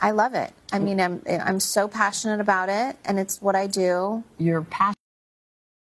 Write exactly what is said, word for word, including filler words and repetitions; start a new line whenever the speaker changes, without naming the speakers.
I love it. I mean, I'm I'm so passionate about it, and it's what I do.
You're passionate.